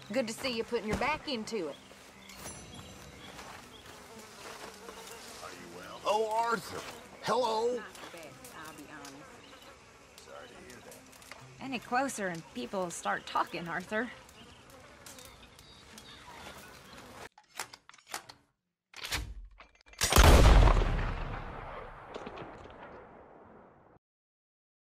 Good to see you putting your back into it. Are you well? Oh, Arthur. Hello. Not the best, I'll be honest. Sorry to hear that. Any closer and people start talking, Arthur.